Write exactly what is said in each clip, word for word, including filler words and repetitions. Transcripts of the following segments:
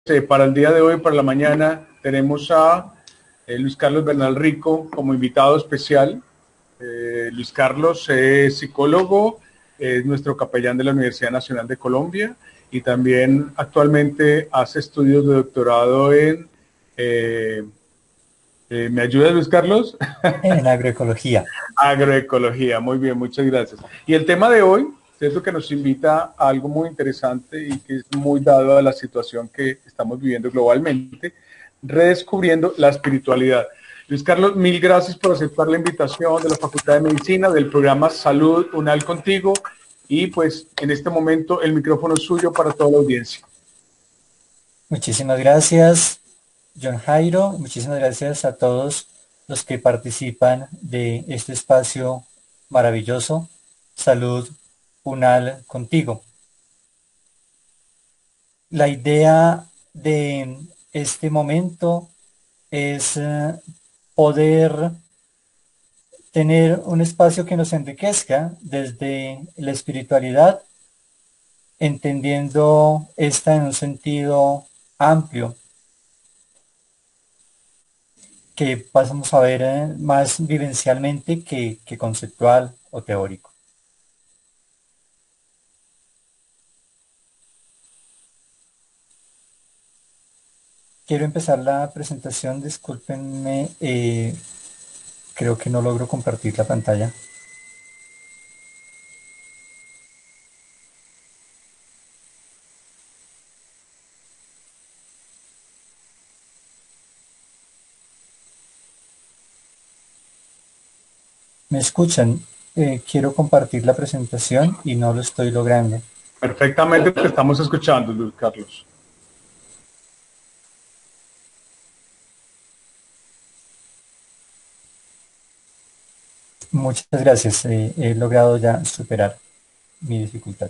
Eh, para el día de hoy, para la mañana, tenemos a eh, Luis Carlos Bernal Rico como invitado especial. Eh, Luis Carlos es psicólogo, es nuestro capellán de la Universidad Nacional de Colombia y también actualmente hace estudios de doctorado en... Eh, eh, ¿Me ayuda Luis Carlos? En agroecología. Agroecología, muy bien, muchas gracias. Y el tema de hoy, cierto que nos invita a algo muy interesante y que es muy dado a la situación que estamos viviendo globalmente, redescubriendo la espiritualidad. Luis Carlos, mil gracias por aceptar la invitación de la Facultad de Medicina, del programa Salud Unal Contigo, y pues en este momento el micrófono es suyo para toda la audiencia. Muchísimas gracias, John Jairo. Muchísimas gracias a todos los que participan de este espacio maravilloso, Salud Unal Contigo. La idea de este momento es eh, poder tener un espacio que nos enriquezca desde la espiritualidad, entendiendo esta en un sentido amplio, que pasamos a ver eh, más vivencialmente que, que conceptual o teórico. Quiero empezar la presentación, discúlpenme, eh, creo que no logro compartir la pantalla. ¿Me escuchan? Eh, quiero compartir la presentación y no lo estoy logrando. Perfectamente te estamos escuchando, Luis Carlos. Muchas gracias. Eh, he logrado ya superar mi dificultad.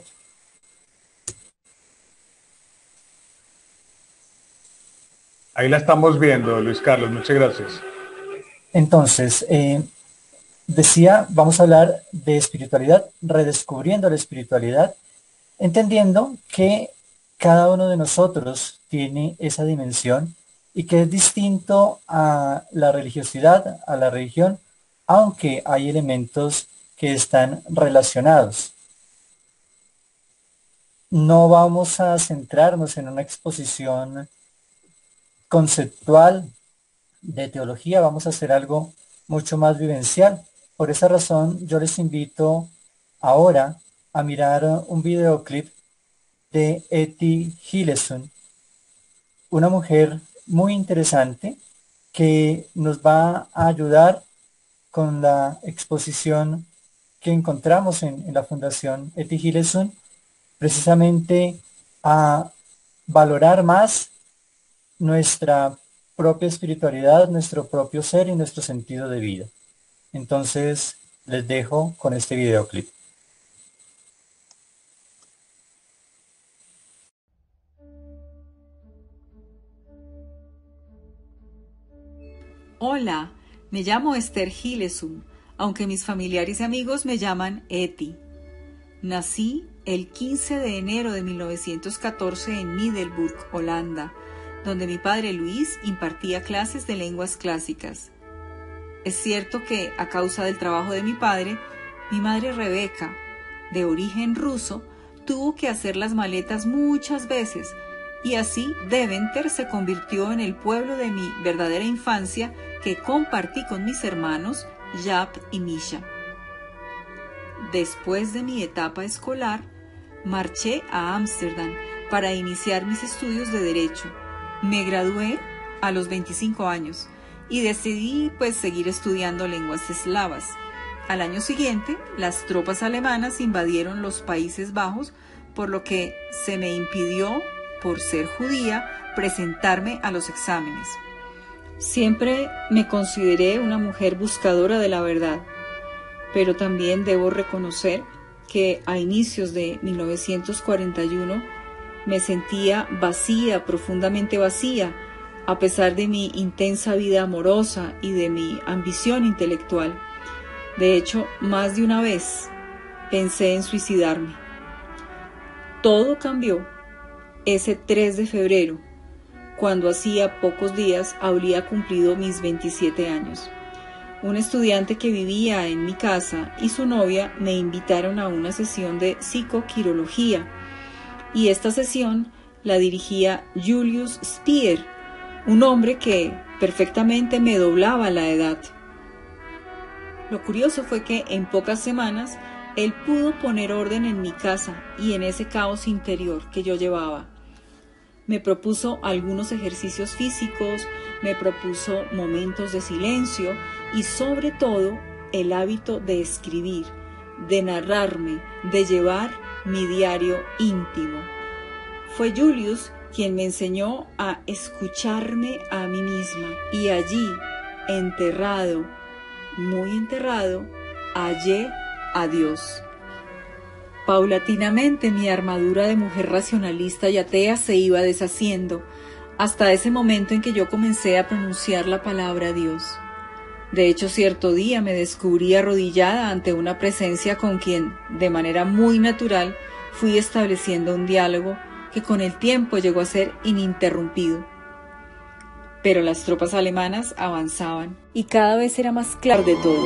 Ahí la estamos viendo, Luis Carlos, muchas gracias. Entonces, eh, decía, vamos a hablar de espiritualidad, redescubriendo la espiritualidad, entendiendo que cada uno de nosotros tiene esa dimensión y que es distinto a la religiosidad, a la religión, aunque hay elementos que están relacionados. No vamos a centrarnos en una exposición conceptual de teología, vamos a hacer algo mucho más vivencial. Por esa razón, yo les invito ahora a mirar un videoclip de Etty Hillesum, una mujer muy interesante que nos va a ayudar con la exposición que encontramos en, en la Fundación Etty Hillesum, precisamente a valorar más nuestra propia espiritualidad, nuestro propio ser y nuestro sentido de vida. Entonces, les dejo con este videoclip. Hola, me llamo Esther Hillesum, aunque mis familiares y amigos me llaman Etty. Nací el quince de enero de mil novecientos catorce en Middelburg, Holanda, donde mi padre Luis impartía clases de lenguas clásicas. Es cierto que, a causa del trabajo de mi padre, mi madre Rebeca, de origen ruso, tuvo que hacer las maletas muchas veces, y así Deventer se convirtió en el pueblo de mi verdadera infancia que compartí con mis hermanos Jaap y Misha. Después de mi etapa escolar, marché a Ámsterdam para iniciar mis estudios de Derecho. Me gradué a los veinticinco años y decidí pues seguir estudiando lenguas eslavas. Al año siguiente, las tropas alemanas invadieron los Países Bajos, por lo que se me impidió, por ser judía, presentarme a los exámenes. Siempre me consideré una mujer buscadora de la verdad, pero también debo reconocer que a inicios de mil novecientos cuarenta y uno me sentía vacía, profundamente vacía, a pesar de mi intensa vida amorosa y de mi ambición intelectual. De hecho, más de una vez pensé en suicidarme. Todo cambió ese tres de febrero, cuando hacía pocos días habría cumplido mis veintisiete años. Un estudiante que vivía en mi casa y su novia me invitaron a una sesión de psicoquirología, y esta sesión la dirigía Julius Speer, un hombre que perfectamente me doblaba la edad. Lo curioso fue que en pocas semanas él pudo poner orden en mi casa y en ese caos interior que yo llevaba. Me propuso algunos ejercicios físicos, me propuso momentos de silencio y sobre todo el hábito de escribir, de narrarme, de llevar mi diario íntimo. Fue Julius quien me enseñó a escucharme a mí misma, y allí, enterrado, muy enterrado, hallé a Dios. Paulatinamente mi armadura de mujer racionalista y atea se iba deshaciendo, hasta ese momento en que yo comencé a pronunciar la palabra Dios. De hecho, cierto día me descubrí arrodillada ante una presencia con quien, de manera muy natural, fui estableciendo un diálogo que con el tiempo llegó a ser ininterrumpido. Pero las tropas alemanas avanzaban y cada vez era más claro de todo.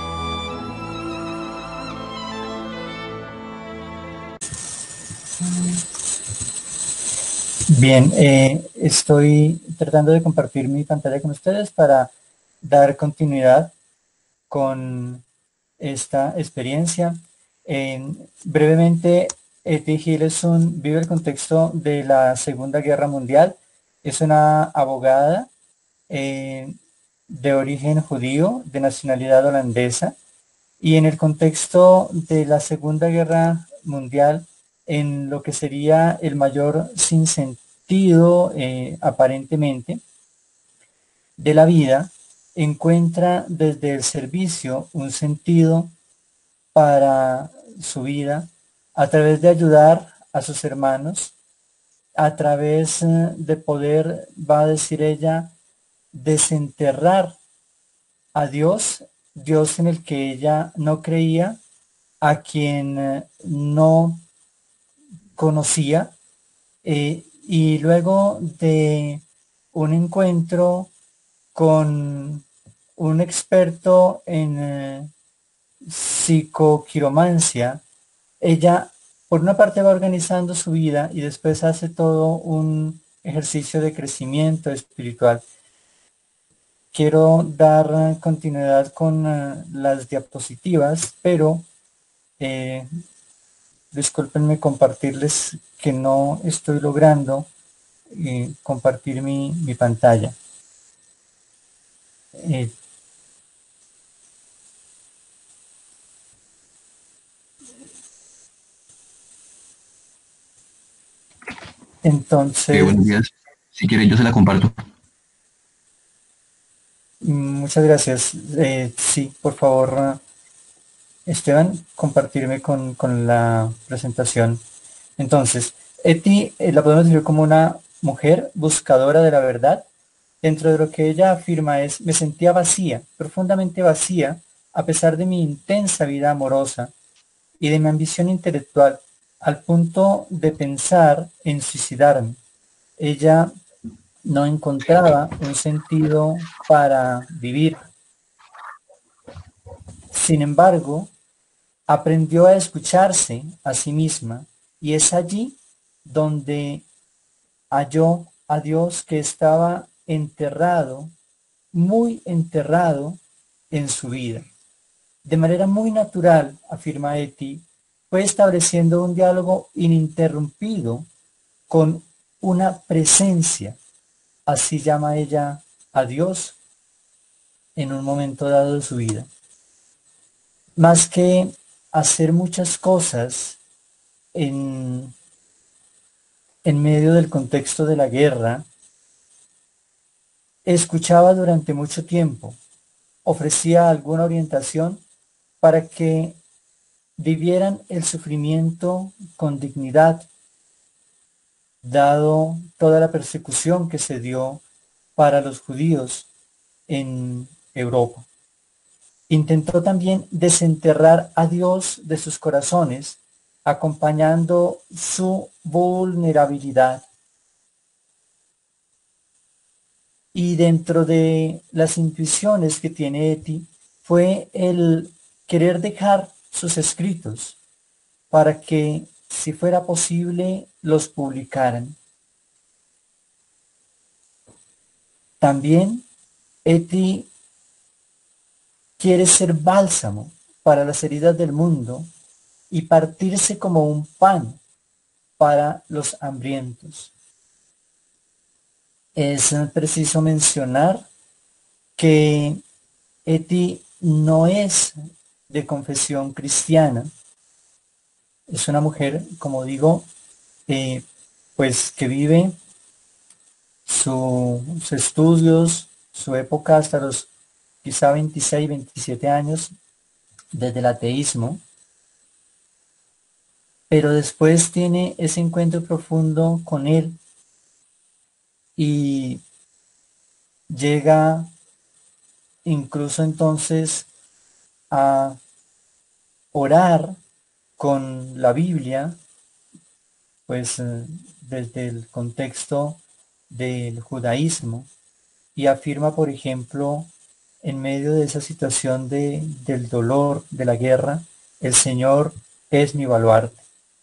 Bien, eh, estoy tratando de compartir mi pantalla con ustedes para dar continuidad con esta experiencia. Eh, brevemente, Etty Hillesum vive el contexto de la Segunda Guerra Mundial. Es una abogada eh, de origen judío, de nacionalidad holandesa, y en el contexto de la Segunda Guerra Mundial, en lo que sería el mayor sinsentido eh, aparentemente de la vida, encuentra desde el servicio un sentido para su vida a través de ayudar a sus hermanos, a través de poder, va a decir ella, desenterrar a Dios, Dios en el que ella no creía, a quien no conocía, eh, y luego de un encuentro con un experto en eh, psicoquiromancia, ella por una parte va organizando su vida y después hace todo un ejercicio de crecimiento espiritual. Quiero dar continuidad con uh, las diapositivas, pero eh, discúlpenme compartirles que no estoy logrando eh, compartir mi, mi pantalla. Eh, entonces... Eh, buenos días. Si quieren, yo se la comparto. Muchas gracias. Eh, sí, por favor, Esteban, compartirme con, con la presentación. Entonces, Etty eh, la podemos decir como una mujer buscadora de la verdad. Dentro de lo que ella afirma es, me sentía vacía, profundamente vacía, a pesar de mi intensa vida amorosa y de mi ambición intelectual, al punto de pensar en suicidarme. Ella no encontraba un sentido para vivir. Sin embargo, aprendió a escucharse a sí misma, y es allí donde halló a Dios, que estaba enterrado, muy enterrado en su vida. De manera muy natural, afirma Etty, fue estableciendo un diálogo ininterrumpido con una presencia, así llama ella a Dios, en un momento dado de su vida. Más que hacer muchas cosas en, en medio del contexto de la guerra, escuchaba durante mucho tiempo, ofrecía alguna orientación para que vivieran el sufrimiento con dignidad, dado toda la persecución que se dio para los judíos en Europa. Intentó también desenterrar a Dios de sus corazones, acompañando su vulnerabilidad. Y dentro de las intuiciones que tiene Eti fue el querer dejar sus escritos para que, si fuera posible, los publicaran. También Eti quiere ser bálsamo para las heridas del mundo y partirse como un pan para los hambrientos. Es preciso mencionar que Eti no es de confesión cristiana. Es una mujer, como digo, eh, pues que vive su, sus estudios, su época hasta los quizá veintiséis, veintisiete años desde el ateísmo, pero después tiene ese encuentro profundo con él y llega incluso entonces a orar con la Biblia, pues eh, desde el contexto del judaísmo, y afirma, por ejemplo, en medio de esa situación de, del dolor, de la guerra, el Señor es mi baluarte.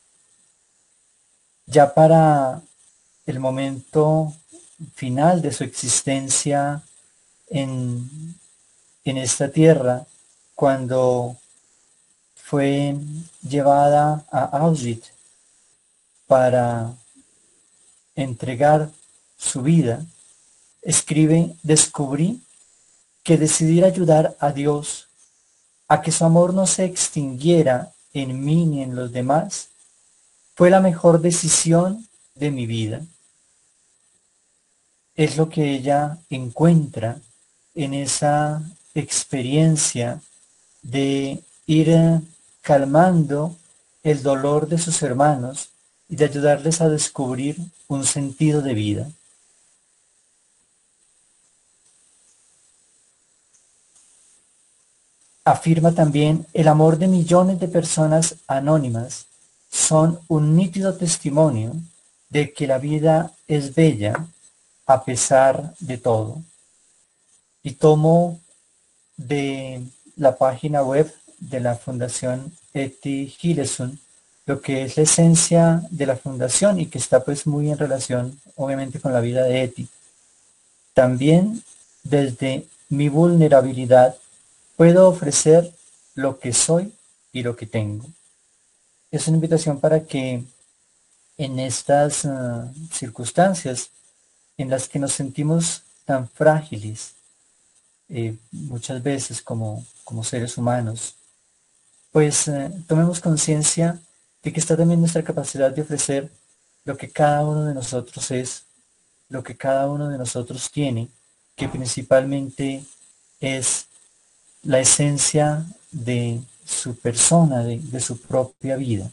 Ya para el momento final de su existencia en, en esta tierra, cuando fue llevada a Auschwitz para entregar su vida, escribe: descubrí que decidir ayudar a Dios a que su amor no se extinguiera en mí ni en los demás fue la mejor decisión de mi vida. Es lo que ella encuentra en esa experiencia de ir calmando el dolor de sus hermanos y de ayudarles a descubrir un sentido de vida. Afirma también: el amor de millones de personas anónimas son un nítido testimonio de que la vida es bella a pesar de todo. Y tomo de la página web de la Fundación Eti Hillesum lo que es la esencia de la fundación y que está pues muy en relación obviamente con la vida de Eti. También desde mi vulnerabilidad puedo ofrecer lo que soy y lo que tengo. Es una invitación para que en estas uh, circunstancias en las que nos sentimos tan frágiles, eh, muchas veces como, como seres humanos, pues eh, tomemos conciencia de que está también nuestra capacidad de ofrecer lo que cada uno de nosotros es, lo que cada uno de nosotros tiene, que principalmente es la esencia de su persona, de, de su propia vida.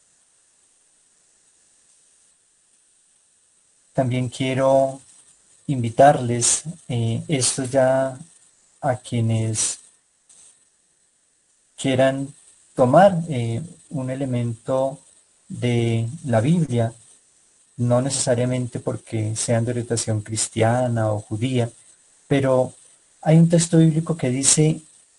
También quiero invitarles, eh, esto ya a quienes quieran tomar eh, un elemento de la Biblia, no necesariamente porque sean de orientación cristiana o judía, pero hay un texto bíblico que dice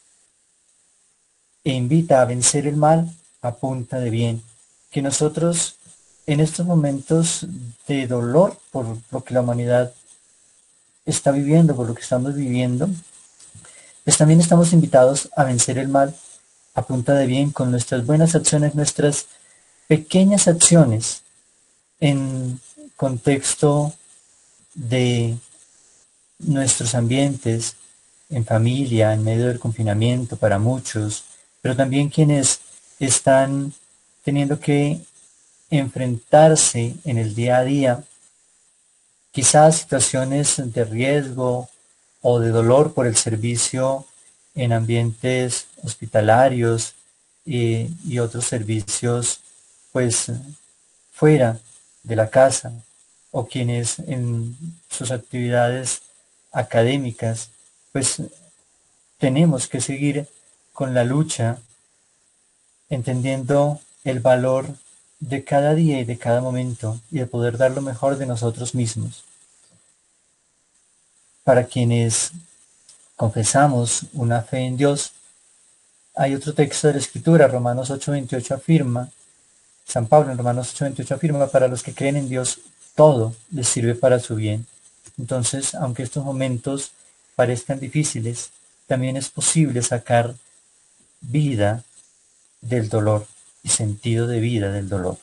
e invita a vencer el mal a punta de bien, que nosotros en estos momentos de dolor por lo que la humanidad está viviendo, por lo que estamos viviendo, pues también estamos invitados a vencer el mal a punta de bien con nuestras buenas acciones, nuestras pequeñas acciones en contexto de nuestros ambientes, en familia, en medio del confinamiento para muchos, pero también quienes están teniendo que enfrentarse en el día a día quizás situaciones de riesgo o de dolor por el servicio en ambientes hospitalarios eh, y otros servicios pues fuera de la casa, o quienes en sus actividades académicas pues tenemos que seguir con la lucha, entendiendo el valor de cada día y de cada momento y de poder dar lo mejor de nosotros mismos. para quienes confesamos una fe en Dios, hay otro texto de la Escritura, Romanos ocho veintiocho afirma, San Pablo en Romanos ocho veintiocho afirma, para los que creen en Dios, todo les sirve para su bien. Entonces, aunque estos momentos parezcan difíciles, también es posible sacar vida del dolor y sentido de vida del dolor.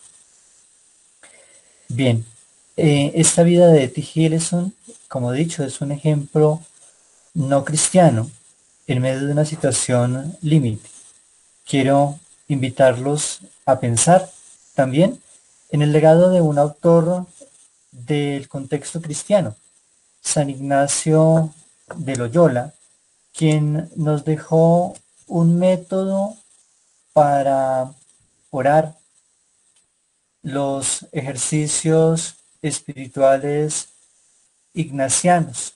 Bien, eh, esta vida de Etty Hillesum, como he dicho, es un ejemplo no cristiano en medio de una situación límite. Quiero invitarlos a pensar también en el legado de un autor del contexto cristiano, San Ignacio de Loyola, quien nos dejó un método para orar, los ejercicios espirituales ignacianos.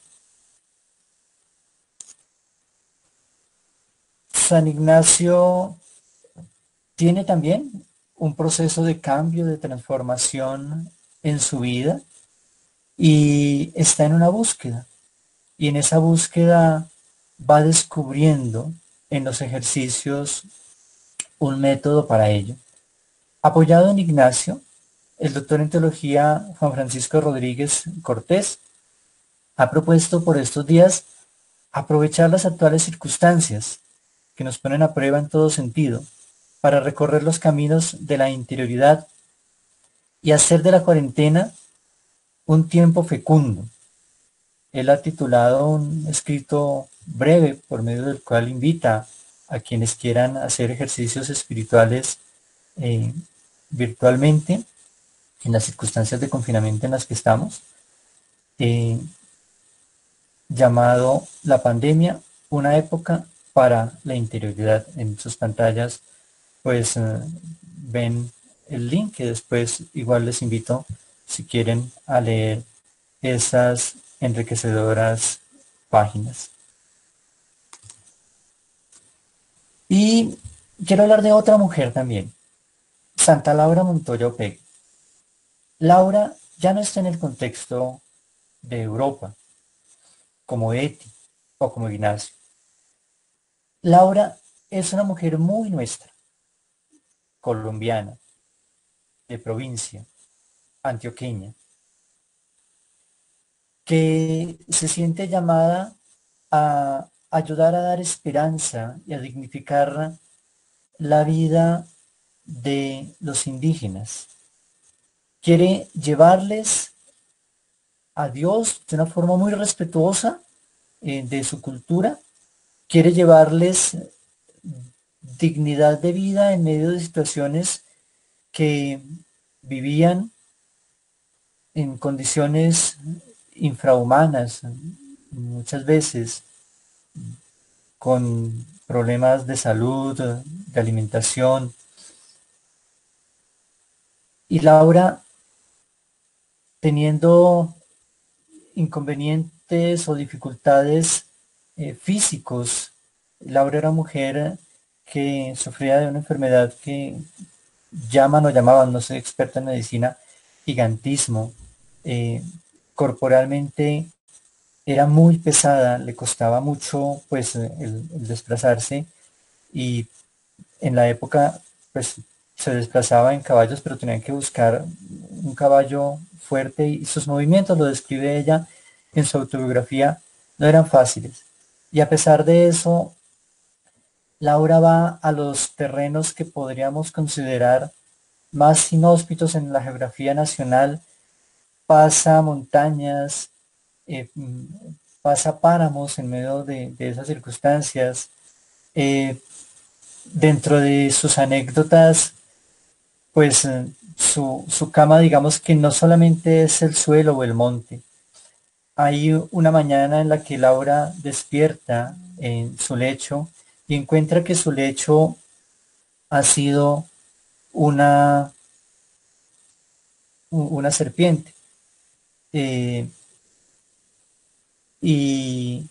San Ignacio tiene también un proceso de cambio, de transformación en su vida y está en una búsqueda. Y en esa búsqueda va descubriendo en los ejercicios un método para ello. Apoyado en Ignacio, el doctor en teología Juan Francisco Rodríguez Cortés ha propuesto por estos días aprovechar las actuales circunstancias que nos ponen a prueba en todo sentido para recorrer los caminos de la interioridad y hacer de la cuarentena un tiempo fecundo. Él ha titulado un escrito breve por medio del cual invita a quienes quieran hacer ejercicios espirituales eh, virtualmente en las circunstancias de confinamiento en las que estamos, eh, llamado La pandemia, una época para la interioridad. En sus pantallas pues eh, ven el link que después igual les invito, si quieren, a leer esas enriquecedoras páginas. Y quiero hablar de otra mujer también, Santa Laura Montoya Opegui. Laura ya no está en el contexto de Europa, como Etty o como Ignacio. Laura es una mujer muy nuestra, colombiana, de provincia, antioqueña, que se siente llamada a ayudar a dar esperanza y a dignificar la vida de los indígenas. Quiere llevarles a Dios de una forma muy respetuosa eh, de su cultura. Quiere llevarles dignidad de vida en medio de situaciones que vivían en condiciones infrahumanas, muchas veces con problemas de salud, de alimentación. Y Laura, teniendo inconvenientes o dificultades eh, físicos, Laura era mujer que sufría de una enfermedad que llaman o llamaban, no soy experta en medicina, gigantismo. Eh, corporalmente era muy pesada, le costaba mucho pues el, el desplazarse, y en la época pues se desplazaba en caballos, pero tenían que buscar un caballo fuerte y sus movimientos, lo describe ella en su autobiografía, no eran fáciles. Y a pesar de eso, Laura va a los terrenos que podríamos considerar más inhóspitos en la geografía nacional, pasa montañas, eh, pasa páramos en medio de, de esas circunstancias. Eh, dentro de sus anécdotas, pues eh, su, su cama, digamos que no solamente es el suelo o el monte. Hay una mañana en la que Laura despierta en su lecho y encuentra que su lecho ha sido una, una serpiente. Eh, y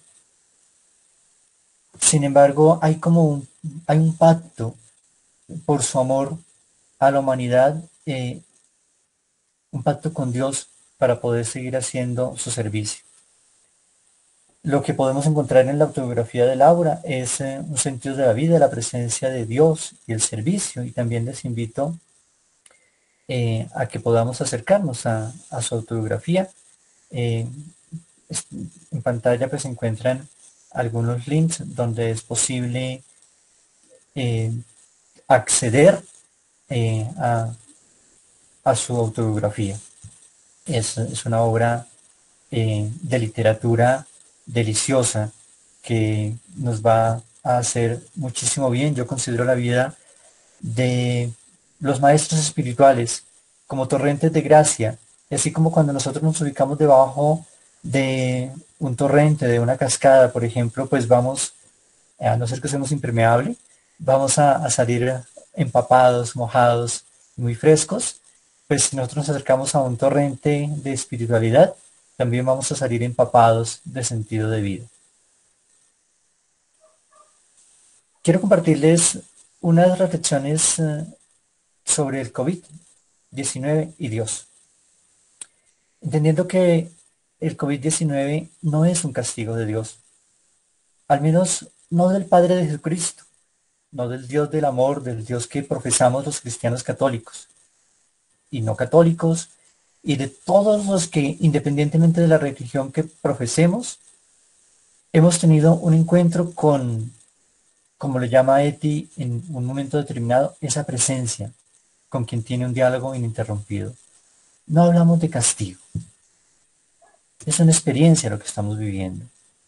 sin embargo hay como un, hay un pacto por su amor a la humanidad, eh, un pacto con Dios para poder seguir haciendo su servicio. Lo que podemos encontrar en la autobiografía de Laura es eh, un sentido de la vida, la presencia de Dios y el servicio. Y también les invito eh, a que podamos acercarnos a, a su autobiografía. Eh, en pantalla pues se encuentran algunos links donde es posible eh, acceder eh, a, a su autobiografía. Es, es una obra eh, de literatura deliciosa que nos va a hacer muchísimo bien. Yo considero la vida de los maestros espirituales como torrentes de gracia, y así como cuando nosotros nos ubicamos debajo de un torrente, de una cascada, por ejemplo, pues vamos, a no ser que seamos impermeable, vamos a, a salir empapados, mojados, muy frescos. Pues si nosotros nos acercamos a un torrente de espiritualidad, también vamos a salir empapados de sentido de vida. Quiero compartirles unas reflexiones uh, sobre el COVID diecinueve y Dios. Entendiendo que el COVID diecinueve no es un castigo de Dios, al menos no del Padre de Jesucristo, no del Dios del amor, del Dios que profesamos los cristianos católicos y no católicos, y de todos los que, independientemente de la religión que profesemos, hemos tenido un encuentro con, como le llama Eti en un momento determinado, esa presencia con quien tiene un diálogo ininterrumpido. No hablamos de castigo. Es una experiencia lo que estamos viviendo.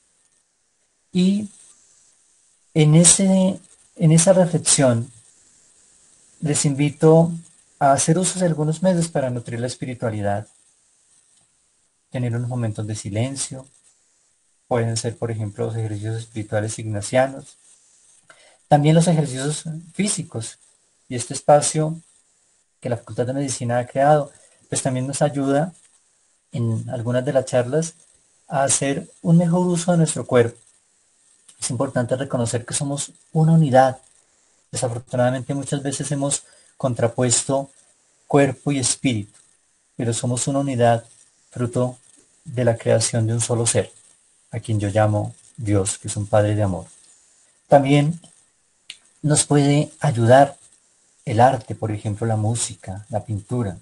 Y en, ese, en esa reflexión les invito a hacer uso de algunos medios para nutrir la espiritualidad. Tener unos momentos de silencio. Pueden ser, por ejemplo, los ejercicios espirituales ignacianos. También los ejercicios físicos. Y este espacio que la Facultad de Medicina ha creado, pues también nos ayuda en algunas de las charlas a hacer un mejor uso de nuestro cuerpo. Es importante reconocer que somos una unidad. Desafortunadamente muchas veces hemos contrapuesto cuerpo y espíritu, pero somos una unidad fruto de la creación de un solo ser, a quien yo llamo Dios, que es un Padre de amor. También nos puede ayudar el arte, por ejemplo, la música, la pintura.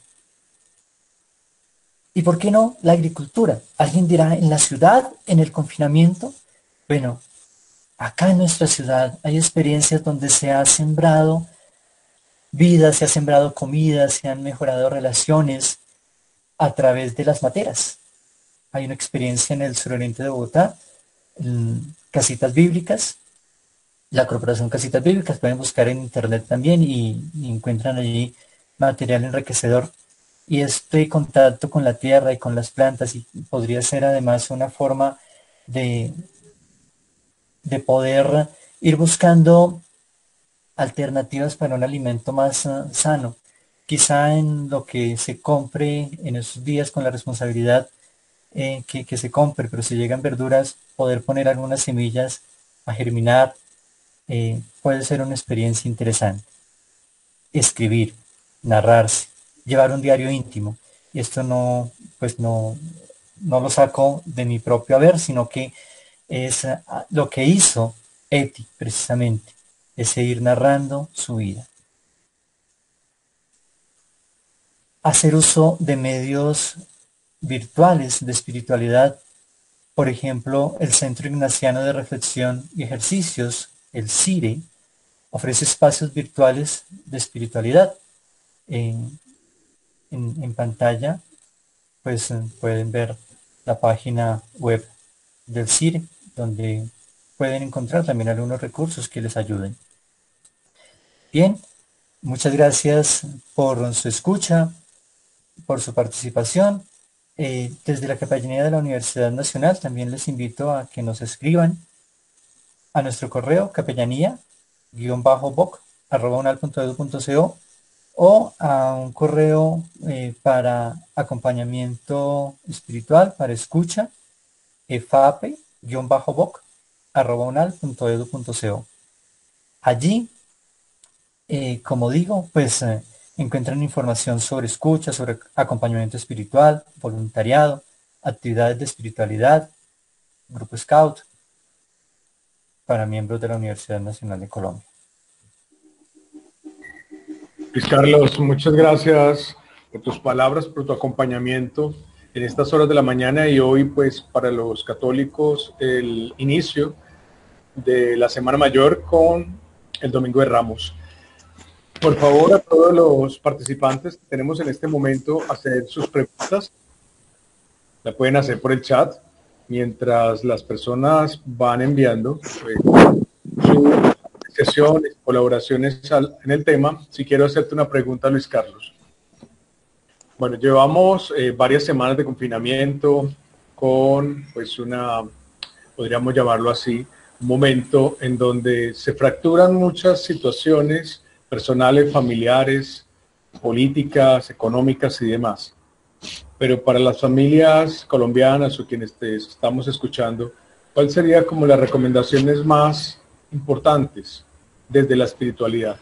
¿Y por qué no la agricultura? Alguien dirá, ¿en la ciudad, en el confinamiento? Bueno, acá en nuestra ciudad hay experiencias donde se ha sembrado vida, se ha sembrado comida, se han mejorado relaciones a través de las materas. Hay una experiencia en el suroriente de Bogotá, en Casitas Bíblicas, la Corporación Casitas Bíblicas, pueden buscar en internet también y, y encuentran allí material enriquecedor. Y este contacto con la tierra y con las plantas y podría ser además una forma de, de poder ir buscando alternativas para un alimento más uh, sano. Quizá en lo que se compre en esos días con la responsabilidad eh, que, que se compre, pero si llegan verduras, poder poner algunas semillas a germinar eh, puede ser una experiencia interesante. Escribir, narrarse, llevar un diario íntimo. Y esto no, pues no, no lo saco de mi propio haber, sino que es uh, lo que hizo Eti precisamente. Es seguir narrando su vida. Hacer uso de medios virtuales de espiritualidad, por ejemplo, el Centro Ignaciano de Reflexión y Ejercicios, el CIRE, ofrece espacios virtuales de espiritualidad. En, en, en pantalla, pues pueden ver la página web del CIRE, donde pueden encontrar también algunos recursos que les ayuden. Bien, muchas gracias por su escucha, por su participación. Eh, desde la Capellanía de la Universidad Nacional también les invito a que nos escriban a nuestro correo capellanía-boc arroba unal punto edu punto co o a un correo eh, para acompañamiento espiritual, para escucha, efape-boc arroba unal punto edu punto co. Allí, eh, como digo, pues eh, encuentran información sobre escucha, sobre acompañamiento espiritual, voluntariado, actividades de espiritualidad, Grupo Scout, para miembros de la Universidad Nacional de Colombia. Luis Carlos, muchas gracias por tus palabras, por tu acompañamiento en estas horas de la mañana y hoy, pues, para los católicos, el inicio de la Semana Mayor con el Domingo de Ramos. Por favor, a todos los participantes que tenemos en este momento, hacer sus preguntas. La pueden hacer por el chat, mientras las personas van enviando pues, sus sesiones, colaboraciones al, en el tema. Si quiero hacerte una pregunta, Luis Carlos. Bueno, llevamos eh, varias semanas de confinamiento con, pues, una, podríamos llamarlo así, un momento en donde se fracturan muchas situaciones personales, familiares, políticas, económicas y demás. Pero para las familias colombianas o quienes te estamos escuchando, ¿cuál sería como las recomendaciones más importantes desde la espiritualidad?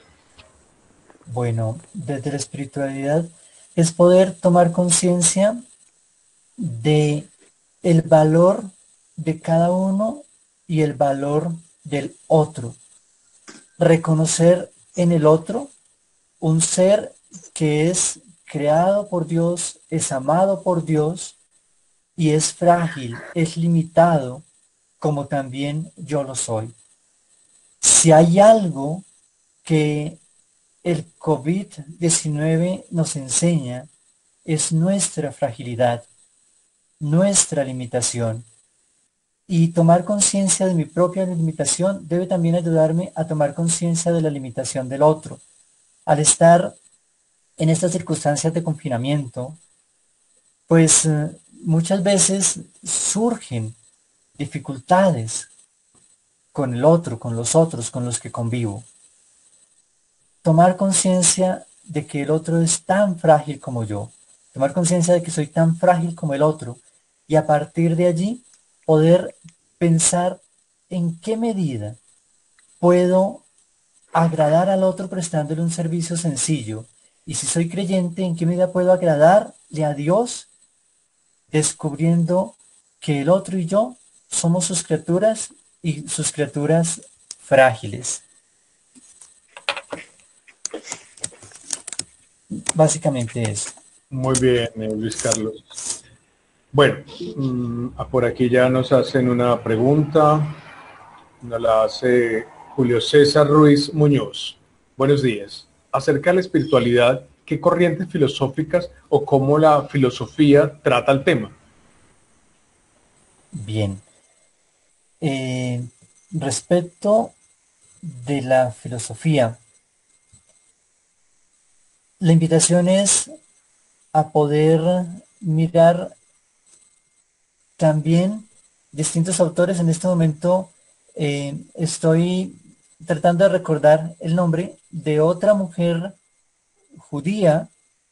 Bueno, desde la espiritualidad es poder tomar conciencia de el valor de cada uno y el valor del otro. Reconocer en el otro un ser que es creado por Dios, es amado por Dios y es frágil, es limitado, como también yo lo soy. Si hay algo que el COVID diecinueve nos enseña, es nuestra fragilidad, nuestra limitación. Y tomar conciencia de mi propia limitación debe también ayudarme a tomar conciencia de la limitación del otro. Al estar en estas circunstancias de confinamiento, pues eh, muchas veces surgen dificultades con el otro, con los otros, con los que convivo. Tomar conciencia de que el otro es tan frágil como yo, tomar conciencia de que soy tan frágil como el otro, y a partir de allí poder pensar en qué medida puedo agradar al otro prestándole un servicio sencillo. Y si soy creyente, ¿en qué medida puedo agradarle a Dios descubriendo que el otro y yo somos sus criaturas y sus criaturas frágiles? Básicamente eso. Muy bien, eh, Luis Carlos. Bueno, mmm, por aquí ya nos hacen una pregunta. Nos la hace Julio César Ruiz Muñoz. Buenos días. Acerca de la espiritualidad, ¿qué corrientes filosóficas o cómo la filosofía trata el tema? Bien. Eh, respecto de la filosofía, la invitación es a poder mirar también distintos autores. En este momento eh, estoy tratando de recordar el nombre de otra mujer judía,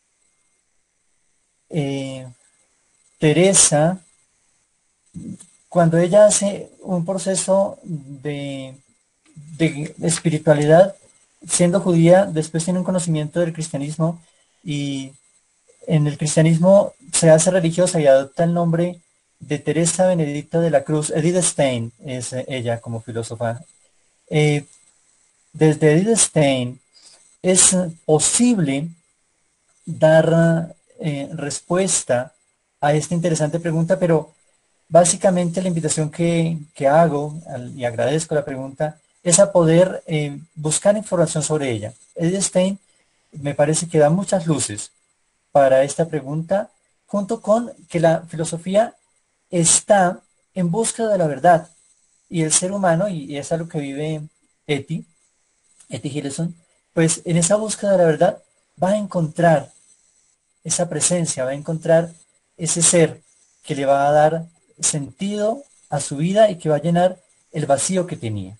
eh, Teresa, cuando ella hace un proceso de, de espiritualidad, siendo judía, después tiene un conocimiento del cristianismo y en el cristianismo se hace religiosa y adopta el nombre de Teresa Benedicta de la Cruz. Edith Stein es ella como filósofa. Eh, desde Edith Stein es posible dar eh, respuesta a esta interesante pregunta, pero básicamente la invitación que, que hago, al, y agradezco la pregunta, es a poder eh, buscar información sobre ella. Edith Stein me parece que da muchas luces para esta pregunta, junto con que la filosofía está en busca de la verdad, y el ser humano, y, y es algo que vive Etty, Etty Hillesum, pues en esa búsqueda de la verdad va a encontrar esa presencia, va a encontrar ese ser que le va a dar sentido a su vida y que va a llenar el vacío que tenía.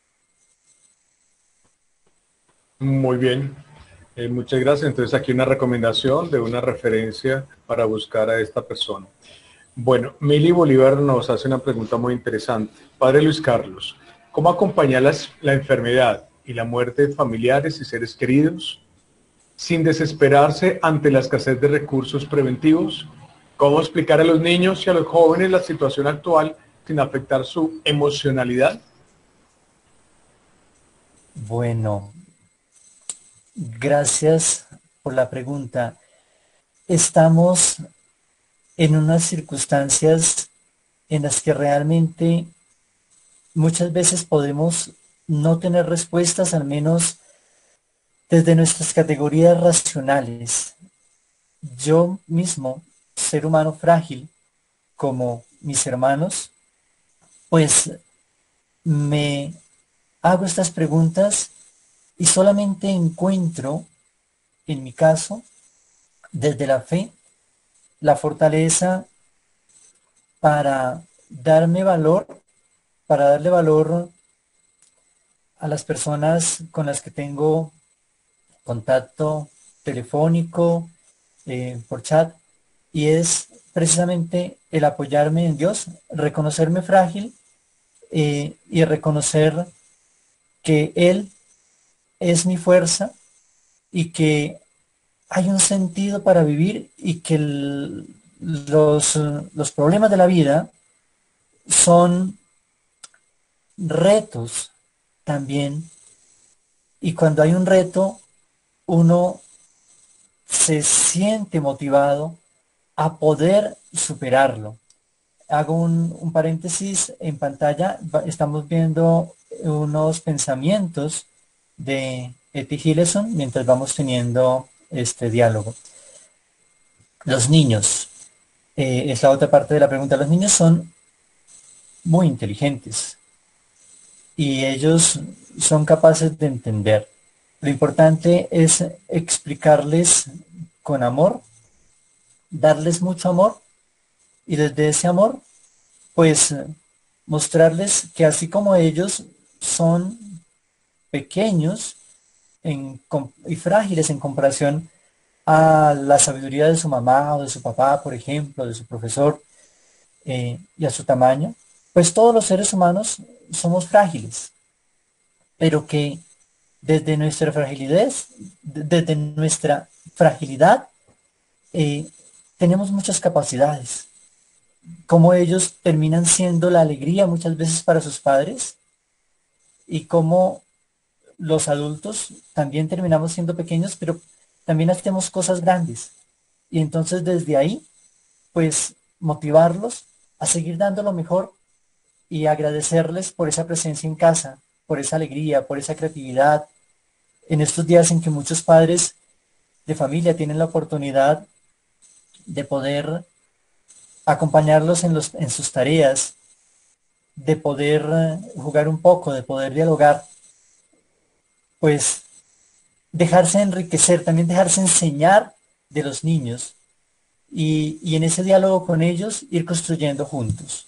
Muy bien, eh, muchas gracias. Entonces aquí una recomendación de una referencia para buscar a esta persona. Bueno, Mili Bolívar nos hace una pregunta muy interesante. Padre Luis Carlos, ¿cómo acompañar las, la enfermedad y la muerte de familiares y seres queridos sin desesperarse ante la escasez de recursos preventivos? ¿Cómo explicar a los niños y a los jóvenes la situación actual sin afectar su emocionalidad? Bueno, gracias por la pregunta. Estamos en unas circunstancias en las que realmente muchas veces podemos no tener respuestas, al menos desde nuestras categorías racionales. Yo mismo, ser humano frágil, como mis hermanos, pues me hago estas preguntas y solamente encuentro, en mi caso, desde la fe, la fortaleza para darme valor, para darle valor a las personas con las que tengo contacto telefónico, eh, por chat, y es precisamente el apoyarme en Dios, reconocerme frágil eh, y reconocer que Él es mi fuerza y que hay un sentido para vivir y que el, los, los problemas de la vida son retos también, y cuando hay un reto uno se siente motivado a poder superarlo. Hago un, un paréntesis en pantalla, estamos viendo unos pensamientos de Etty Hillesum mientras vamos teniendo este diálogo. Los niños, eh, es la otra parte de la pregunta. Los niños son muy inteligentes y ellos son capaces de entender. Lo importante es explicarles con amor, darles mucho amor y desde ese amor, pues mostrarles que así como ellos son pequeños en, y frágiles en comparación a la sabiduría de su mamá o de su papá, por ejemplo, de su profesor, eh, y a su tamaño, pues todos los seres humanos somos frágiles, pero que desde nuestra fragilidad, desde nuestra fragilidad, eh, tenemos muchas capacidades. Como ellos terminan siendo la alegría muchas veces para sus padres, y como los adultos también terminamos siendo pequeños, pero también hacemos cosas grandes. Y entonces desde ahí, pues motivarlos a seguir dando lo mejor y agradecerles por esa presencia en casa, por esa alegría, por esa creatividad. En estos días en que muchos padres de familia tienen la oportunidad de poder acompañarlos en, los, en sus tareas, de poder jugar un poco, de poder dialogar, pues dejarse enriquecer, también dejarse enseñar de los niños y, y en ese diálogo con ellos ir construyendo juntos.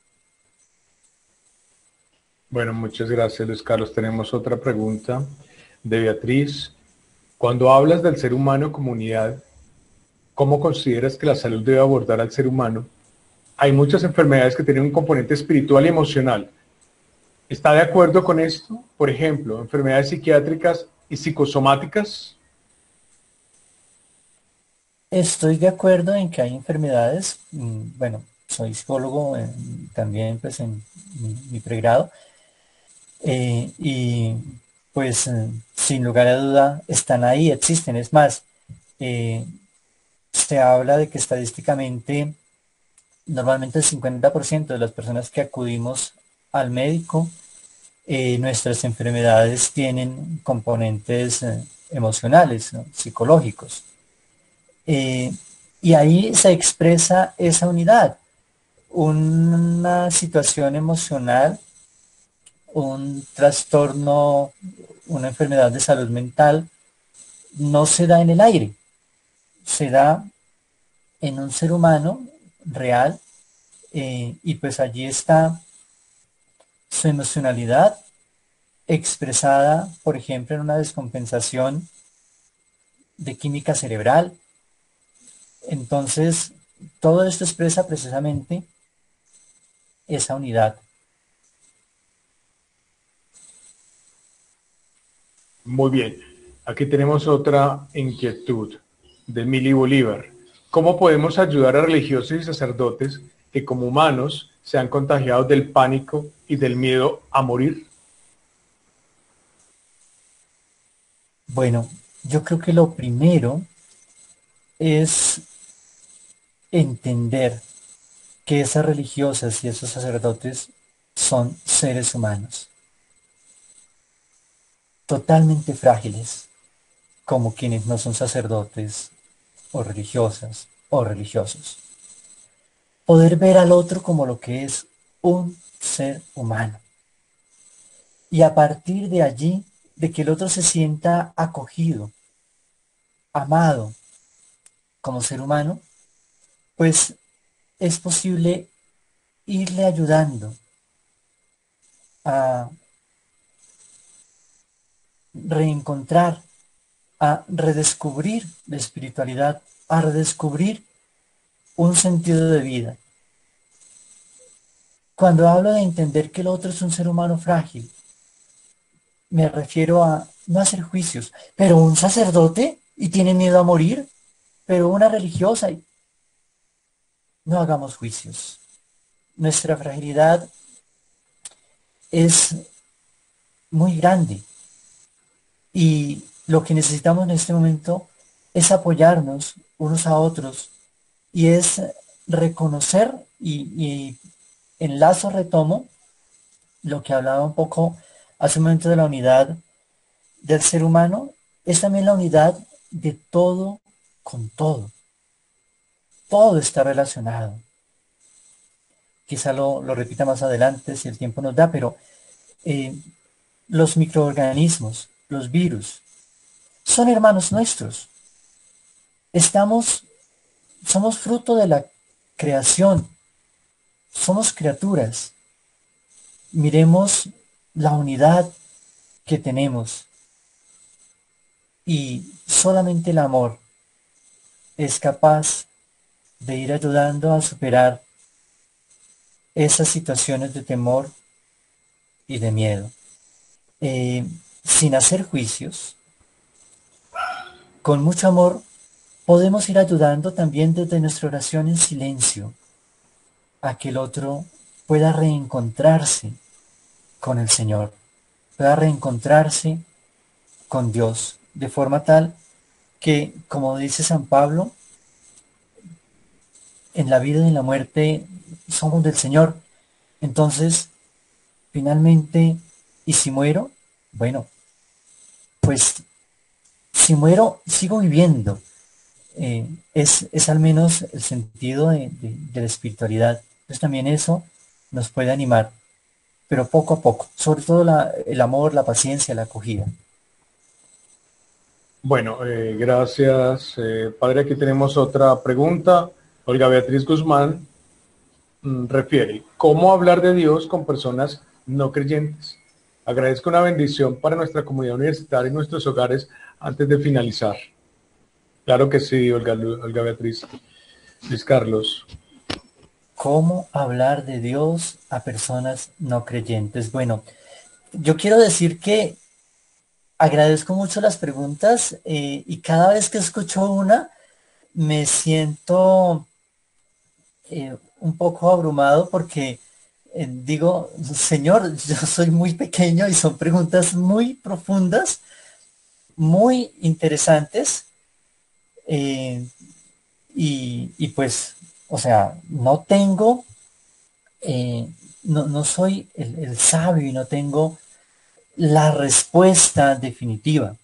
Bueno, muchas gracias, Luis Carlos. Tenemos otra pregunta de Beatriz. Cuando hablas del ser humano como unidad, ¿cómo consideras que la salud debe abordar al ser humano? Hay muchas enfermedades que tienen un componente espiritual y emocional. ¿Está de acuerdo con esto? Por ejemplo, enfermedades psiquiátricas y psicosomáticas. Estoy de acuerdo en que hay enfermedades, bueno, soy psicólogo eh, también pues en mi, mi pregrado, eh, y pues eh, sin lugar a duda están ahí, existen. Es más, eh, se habla de que estadísticamente normalmente el cincuenta por ciento de las personas que acudimos al médico, eh, nuestras enfermedades tienen componentes eh, emocionales, ¿no? Psicológicos. Eh, y ahí se expresa esa unidad. Una situación emocional, un trastorno, una enfermedad de salud mental, no se da en el aire, se da en un ser humano real, eh, y pues allí está su emocionalidad expresada, por ejemplo, en una descompensación de química cerebral. Entonces, todo esto expresa precisamente esa unidad. Muy bien. Aquí tenemos otra inquietud de Mili Bolívar. ¿Cómo podemos ayudar a religiosos y sacerdotes que como humanos se han contagiado del pánico y del miedo a morir? Bueno, yo creo que lo primero es entender que esas religiosas y esos sacerdotes son seres humanos, totalmente frágiles, como quienes no son sacerdotes o religiosas o religiosos. Poder ver al otro como lo que es un ser humano. Y a partir de allí, de que el otro se sienta acogido, amado como ser humano, pues es posible irle ayudando a reencontrar, a redescubrir la espiritualidad, a redescubrir un sentido de vida. Cuando hablo de entender que el otro es un ser humano frágil, me refiero a no hacer juicios. Pero un sacerdote y tiene miedo a morir, pero una religiosa y no hagamos juicios. Nuestra fragilidad es muy grande y lo que necesitamos en este momento es apoyarnos unos a otros y es reconocer y, y enlazo, retomo lo que hablaba un poco hace un momento de la unidad del ser humano, es también la unidad de todo con todo. Todo está relacionado. Quizá lo, lo repita más adelante si el tiempo nos da, pero eh, los microorganismos, los virus, son hermanos nuestros. Estamos, somos fruto de la creación. Somos criaturas. Miremos la unidad que tenemos. Y solamente el amor es capaz de ir ayudando a superar esas situaciones de temor y de miedo. Eh, sin hacer juicios, con mucho amor, podemos ir ayudando también desde nuestra oración en silencio a que el otro pueda reencontrarse con el Señor, pueda reencontrarse con Dios, de forma tal que, como dice San Pablo, en la vida y en la muerte somos del Señor. Entonces, finalmente, ¿y si muero? Bueno, pues si muero, sigo viviendo. Eh, es, es al menos el sentido de, de, de la espiritualidad. Entonces también eso nos puede animar, pero poco a poco, sobre todo la, el amor, la paciencia, la acogida. Bueno, eh, gracias. Eh, padre, aquí tenemos otra pregunta. Olga Beatriz Guzmán mm, refiere, ¿cómo hablar de Dios con personas no creyentes? Agradezco una bendición para nuestra comunidad universitaria y nuestros hogares antes de finalizar. Claro que sí, Olga, Olga Beatriz. Luis Carlos. ¿Cómo hablar de Dios a personas no creyentes? Bueno, yo quiero decir que agradezco mucho las preguntas eh, y cada vez que escucho una me siento eh, un poco abrumado porque eh, digo, Señor, yo soy muy pequeño y son preguntas muy profundas, muy interesantes eh, y, y pues, o sea, no tengo, eh, no, no soy el, el sabio y no tengo la respuesta definitiva.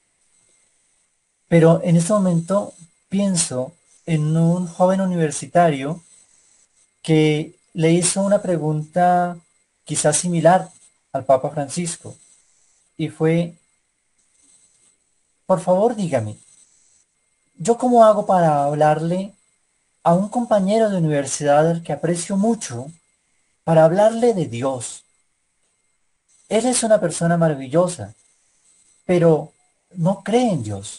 Pero en este momento pienso en un joven universitario que le hizo una pregunta quizás similar al Papa Francisco y fue, por favor dígame, ¿yo cómo hago para hablarle a un compañero de universidad al que aprecio mucho, para hablarle de Dios? Él es una persona maravillosa, pero no cree en Dios.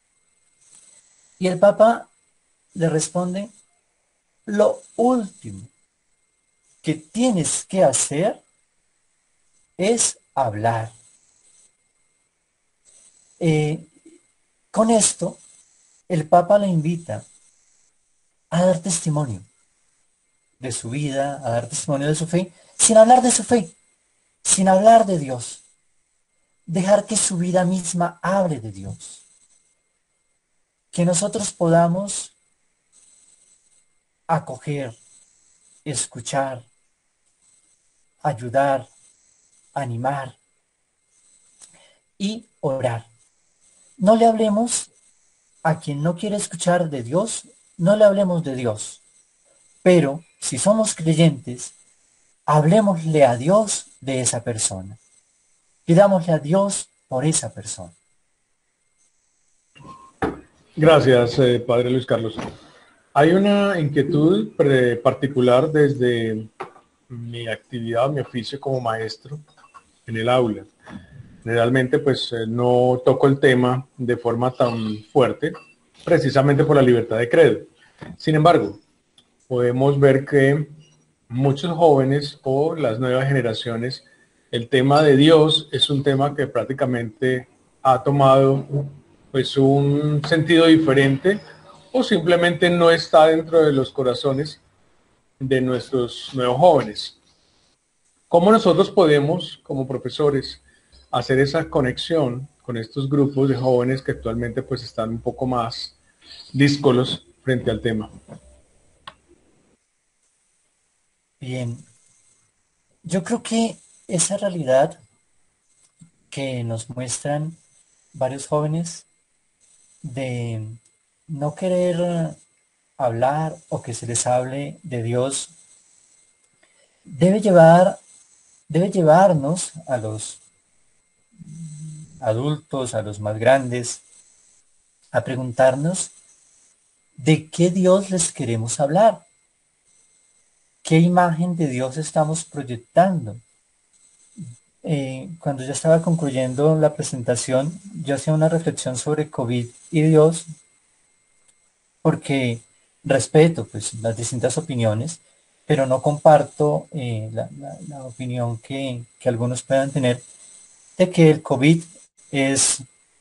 Y el Papa le responde, lo último que tienes que hacer es hablar. Eh, con esto, el Papa le invita a dar testimonio de su vida, a dar testimonio de su fe, sin hablar de su fe, sin hablar de Dios. Dejar que su vida misma hable de Dios. Que nosotros podamos acoger, escuchar, ayudar, animar y orar. No le hablemos a quien no quiere escuchar de Dios, no le hablemos de Dios. Pero si somos creyentes, hablemosle a Dios de esa persona. Pidámosle a Dios por esa persona. Gracias, eh, Padre Luis Carlos. Hay una inquietud particular desde mi actividad, mi oficio como maestro en el aula. Generalmente pues eh, no toco el tema de forma tan fuerte, precisamente por la libertad de credo. Sin embargo, podemos ver que muchos jóvenes o las nuevas generaciones, el tema de Dios es un tema que prácticamente ha tomado pues un sentido diferente o simplemente no está dentro de los corazones de nuestros nuevos jóvenes. ¿Cómo nosotros podemos, como profesores, hacer esa conexión con estos grupos de jóvenes que actualmente pues están un poco más díscolos frente al tema? Bien, yo creo que esa realidad que nos muestran varios jóvenes de no querer hablar o que se les hable de Dios debe llevar, debe llevarnos a los adultos, a los más grandes, a preguntarnos de qué Dios les queremos hablar, qué imagen de Dios estamos proyectando. Eh, cuando yo estaba concluyendo la presentación, yo hacía una reflexión sobre COVID y Dios, porque respeto pues las distintas opiniones, pero no comparto eh, la, la, la opinión que, que algunos puedan tener de que el COVID es,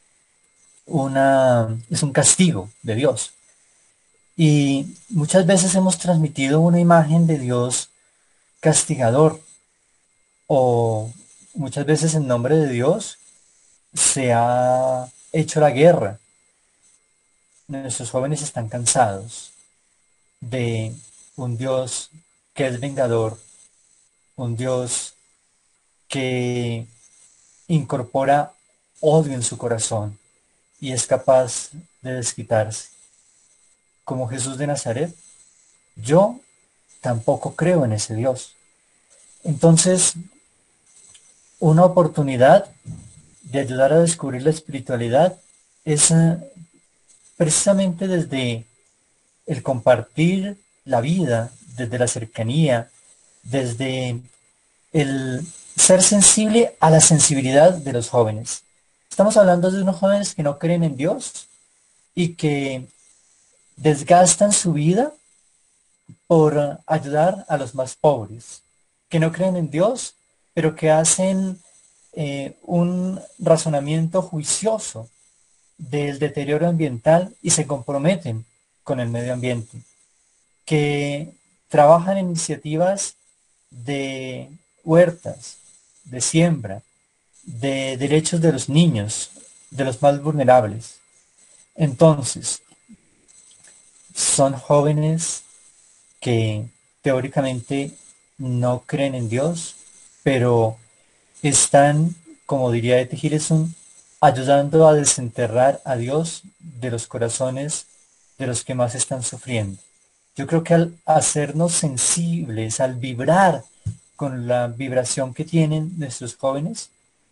una, es un castigo de Dios. Y muchas veces hemos transmitido una imagen de Dios castigador, o muchas veces en nombre de Dios se ha hecho la guerra. Nuestros jóvenes están cansados de un Dios que es vengador, un Dios que incorpora odio en su corazón y es capaz de desquitarse. Como Jesús de Nazaret, yo tampoco creo en ese Dios. Entonces, una oportunidad de ayudar a descubrir la espiritualidad es uh, precisamente desde el compartir la vida, desde la cercanía, desde el ser sensible a la sensibilidad de los jóvenes. Estamos hablando de unos jóvenes que no creen en Dios y que desgastan su vida por uh, ayudar a los más pobres, que no creen en Dios, pero que hacen eh, un razonamiento juicioso del deterioro ambiental y se comprometen con el medio ambiente, que trabajan en iniciativas de huertas, de siembra, de derechos de los niños, de los más vulnerables. Entonces, son jóvenes que teóricamente no creen en Dios, pero están, como diría Ete Giresun, ayudando a desenterrar a Dios de los corazones de los que más están sufriendo. Yo creo que al hacernos sensibles, al vibrar con la vibración que tienen nuestros jóvenes,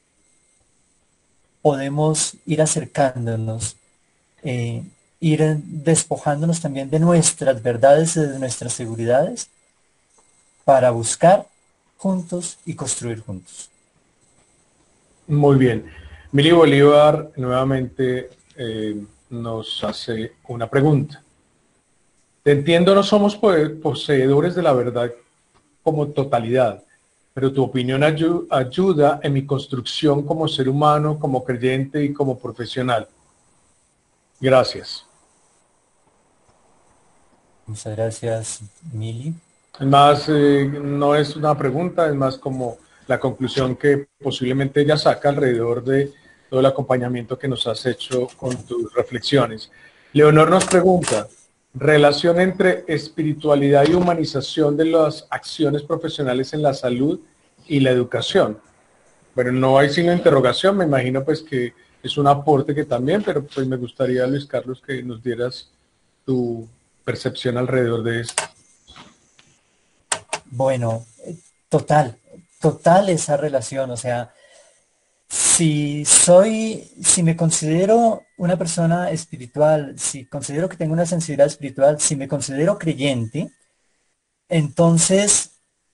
podemos ir acercándonos, eh, ir despojándonos también de nuestras verdades y de nuestras seguridades para buscar juntos y construir juntos. Muy bien. Mili Bolívar nuevamente eh, nos hace una pregunta. Te entiendo, no somos poseedores de la verdad como totalidad, pero tu opinión ayu- ayuda en mi construcción como ser humano, como creyente y como profesional. Gracias. Muchas gracias, Mili. Es más, eh, no es una pregunta, es más como la conclusión que posiblemente ella saca alrededor de todo el acompañamiento que nos has hecho con tus reflexiones. Leonor nos pregunta, relación entre espiritualidad y humanización de las acciones profesionales en la salud y la educación. Bueno, no hay signo de interrogación, me imagino pues que es un aporte que también, pero pues me gustaría, Luis Carlos, que nos dieras tu percepción alrededor de esto. Bueno, eh, total, total esa relación, o sea, si soy, si me considero una persona espiritual, si considero que tengo una sensibilidad espiritual, si me considero creyente, entonces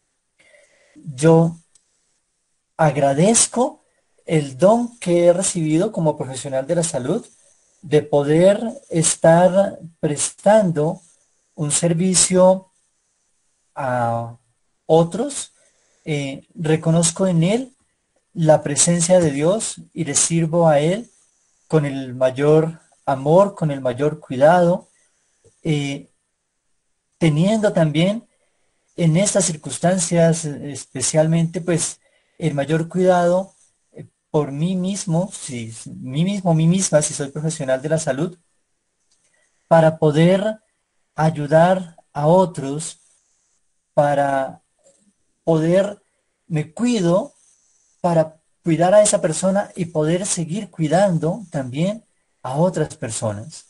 yo agradezco el don que he recibido como profesional de la salud de poder estar prestando un servicio a otros. Eh, reconozco en él la presencia de Dios y le sirvo a Él con el mayor amor, con el mayor cuidado, eh, teniendo también en estas circunstancias especialmente pues el mayor cuidado eh, por mí mismo, si mí mismo, mí misma, si soy profesional de la salud, para poder ayudar a otros, para poder, me cuido para cuidar a esa persona y poder seguir cuidando también a otras personas.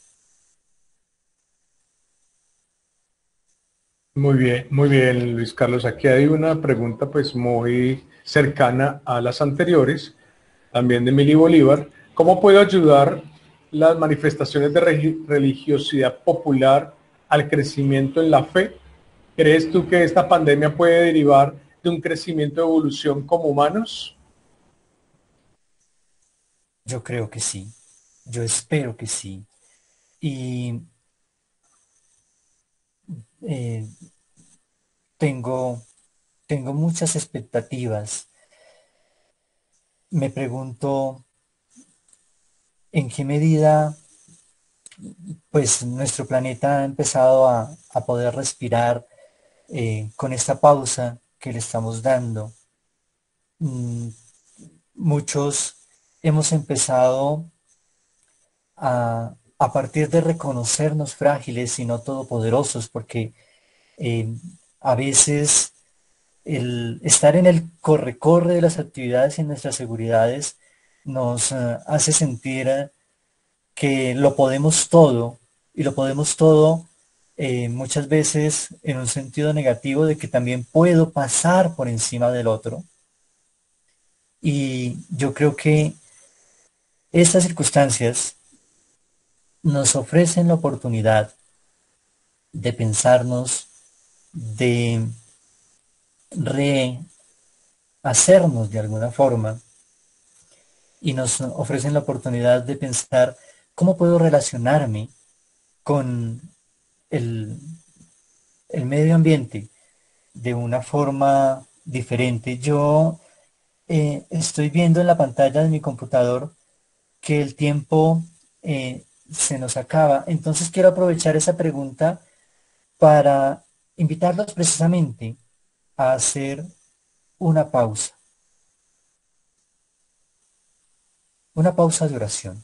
Muy bien, muy bien, Luis Carlos. Aquí hay una pregunta pues muy cercana a las anteriores, también de Mili Bolívar. ¿Cómo puedo ayudar las manifestaciones de religiosidad popular al crecimiento en la fe? ¿Crees tú que esta pandemia puede derivar de un crecimiento de evolución como humanos? Yo creo que sí, yo espero que sí. Y eh, tengo, tengo muchas expectativas. Me pregunto en qué medida pues nuestro planeta ha empezado a, a poder respirar eh, con esta pausa que le estamos dando. Mm, muchos hemos empezado a, a partir de reconocernos frágiles y no todopoderosos, porque eh, a veces el estar en el corre-corre de las actividades y nuestras seguridades nos uh, hace sentir uh, que lo podemos todo, y lo podemos todo eh, muchas veces en un sentido negativo de que también puedo pasar por encima del otro. Y yo creo que estas circunstancias nos ofrecen la oportunidad de pensarnos, de rehacernos de alguna forma, y nos ofrecen la oportunidad de pensar cómo puedo relacionarme con el, el medio ambiente de una forma diferente. Yo eh, estoy viendo en la pantalla de mi computador que el tiempo eh, se nos acaba, entonces quiero aprovechar esa pregunta para invitarlos precisamente a hacer una pausa, una pausa de oración.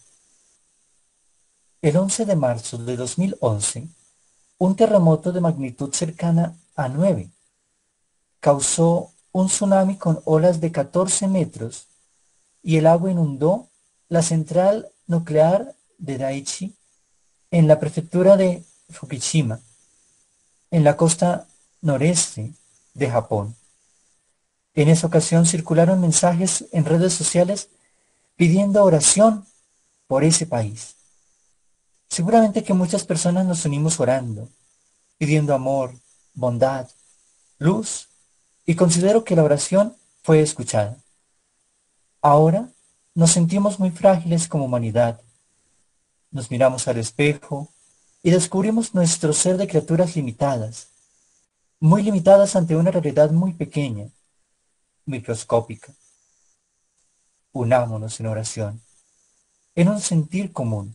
El once de marzo de dos mil once, un terremoto de magnitud cercana a nueve causó un tsunami con olas de catorce metros y el agua inundó la central nuclear de Daiichi en la prefectura de Fukushima, en la costa noreste de Japón. En esa ocasión circularon mensajes en redes sociales pidiendo oración por ese país. Seguramente que muchas personas nos unimos orando, pidiendo amor, bondad, luz, y considero que la oración fue escuchada. Ahora nos sentimos muy frágiles como humanidad. Nos miramos al espejo y descubrimos nuestro ser de criaturas limitadas, muy limitadas ante una realidad muy pequeña, microscópica. Unámonos en oración, en un sentir común,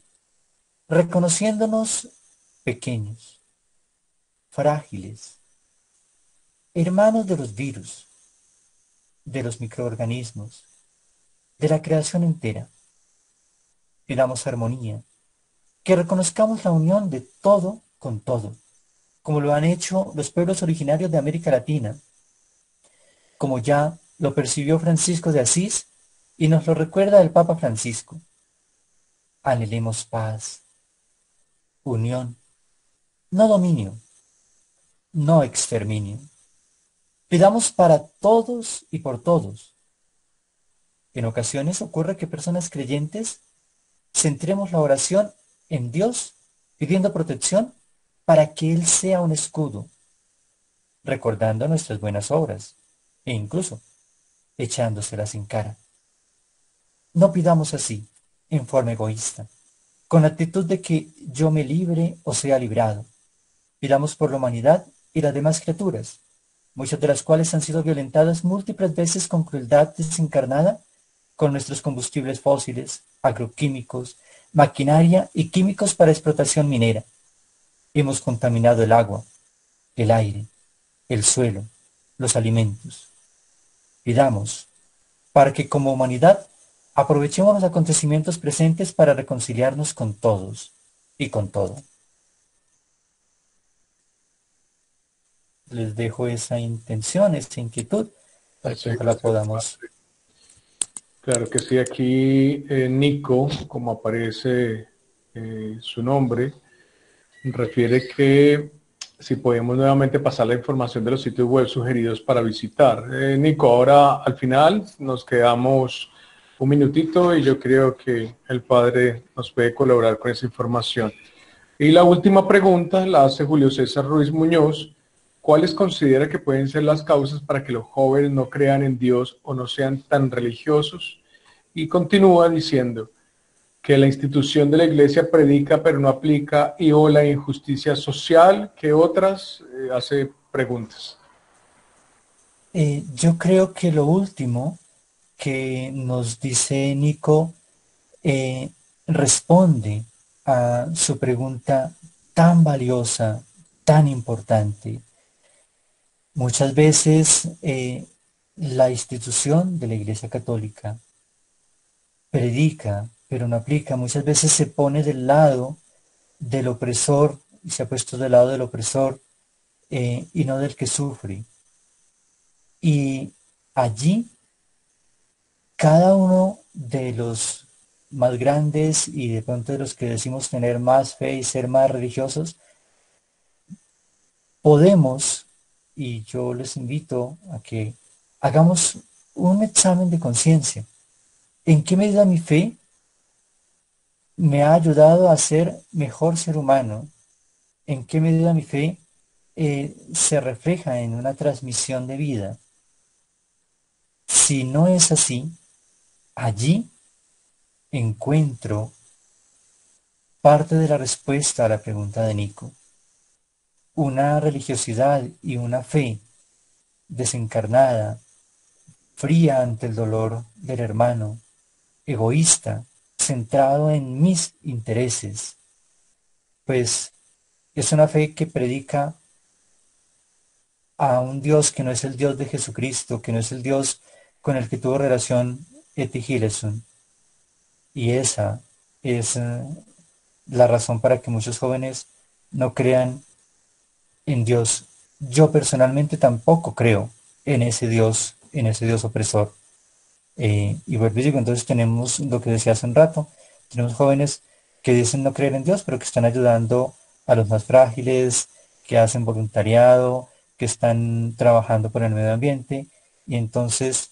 reconociéndonos pequeños, frágiles, hermanos de los virus, de los microorganismos, de la creación entera. Pidamos armonía, que reconozcamos la unión de todo con todo, como lo han hecho los pueblos originarios de América Latina, como ya lo percibió Francisco de Asís y nos lo recuerda el Papa Francisco. Anhelemos paz, unión, no dominio, no exterminio. Pidamos para todos y por todos. En ocasiones ocurre que personas creyentes centremos la oración en Dios pidiendo protección para que Él sea un escudo, recordando nuestras buenas obras e incluso echándoselas en cara. No pidamos así, en forma egoísta, con actitud de que yo me libre o sea librado. Pidamos por la humanidad y las demás criaturas, muchas de las cuales han sido violentadas múltiples veces con crueldad desencarnada, con nuestros combustibles fósiles, agroquímicos, maquinaria y químicos para explotación minera. Hemos contaminado el agua, el aire, el suelo, los alimentos. Pidamos para que como humanidad aprovechemos los acontecimientos presentes para reconciliarnos con todos y con todo. Les dejo esa intención, esa inquietud, para que Perfecto, la podamos... Claro que sí, aquí eh, Nico, como aparece eh, su nombre, refiere que si podemos nuevamente pasar la información de los sitios web sugeridos para visitar. Eh, Nico, ahora al final nos quedamos un minutito y yo creo que el padre nos puede colaborar con esa información. Y la última pregunta la hace Julio César Ruiz Muñoz. ¿Cuáles considera que pueden ser las causas para que los jóvenes no crean en Dios o no sean tan religiosos? Y continúa diciendo que la institución de la iglesia predica pero no aplica y o la injusticia social, que otras eh, hace preguntas. Eh, yo creo que lo último que nos dice Nico eh, responde a su pregunta tan valiosa, tan importante. Muchas veces eh, la institución de la Iglesia Católica predica, pero no aplica. Muchas veces se pone del lado del opresor y se ha puesto del lado del opresor eh, y no del que sufre. Y allí cada uno de los más grandes y de pronto de los que decimos tener más fe y ser más religiosos, podemos, y yo les invito a que hagamos un examen de conciencia. ¿En qué medida mi fe me ha ayudado a ser mejor ser humano? ¿En qué medida mi fe eh, se refleja en una transmisión de vida? Si no es así, allí encuentro parte de la respuesta a la pregunta de Nico. Una religiosidad y una fe desencarnada, fría ante el dolor del hermano, egoísta, centrado en mis intereses, pues es una fe que predica a un Dios que no es el Dios de Jesucristo, que no es el Dios con el que tuvo relación Eti Gilesun. Y esa es eh, la razón para que muchos jóvenes no crean en Dios. Yo personalmente tampoco creo en ese Dios, en ese Dios opresor. Eh, y vuelvo y digo, entonces tenemos lo que decía hace un rato, tenemos jóvenes que dicen no creer en Dios, pero que están ayudando a los más frágiles, que hacen voluntariado, que están trabajando por el medio ambiente, y entonces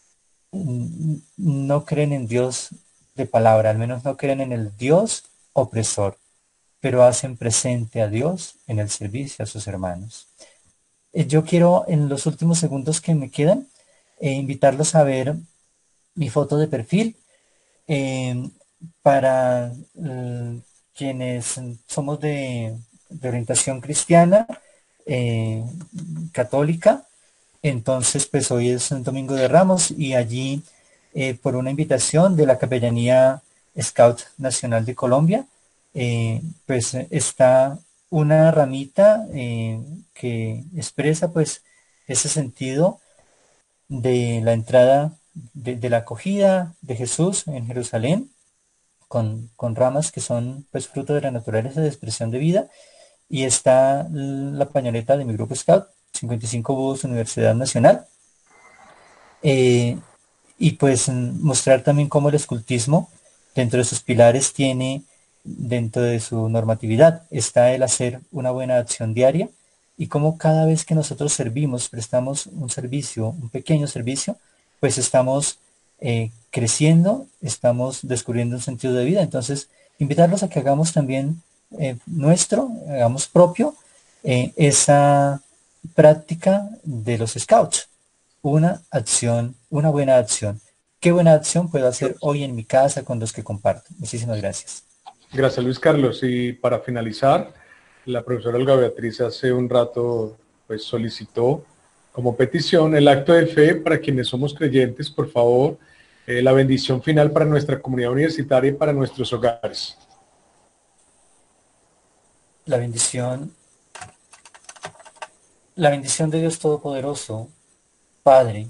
no creen en Dios de palabra, al menos no creen en el Dios opresor, pero hacen presente a Dios en el servicio a sus hermanos. Eh, yo quiero, en los últimos segundos que me quedan, eh, invitarlos a ver mi foto de perfil. Eh, para eh, quienes somos de, de orientación cristiana, eh, católica, entonces pues hoy es un domingo de Ramos y allí eh, por una invitación de la Capellanía Scout Nacional de Colombia, eh, pues está una ramita eh, que expresa pues ese sentido de la entrada, de, de la acogida de Jesús en Jerusalén, con, con ramas que son pues fruto de la naturaleza de expresión de vida, y está la pañoleta de mi grupo Scout, cincuenta y cinco Búhos Universidad Nacional, eh, y pues mostrar también cómo el escultismo dentro de sus pilares tiene, dentro de su normatividad, está el hacer una buena acción diaria, y cómo cada vez que nosotros servimos, prestamos un servicio, un pequeño servicio, pues estamos eh, creciendo, estamos descubriendo un sentido de vida. Entonces, invitarlos a que hagamos también eh, nuestro, hagamos propio, eh, esa práctica de los scouts. Una acción, una buena acción. ¿Qué buena acción puedo hacer hoy en mi casa con los que comparto? Muchísimas gracias. Gracias, Luis Carlos. Y para finalizar, la profesora Olga Beatriz hace un rato pues solicitó como petición el acto de fe para quienes somos creyentes, por favor, eh, la bendición final para nuestra comunidad universitaria y para nuestros hogares. La bendición, la bendición de Dios Todopoderoso, Padre,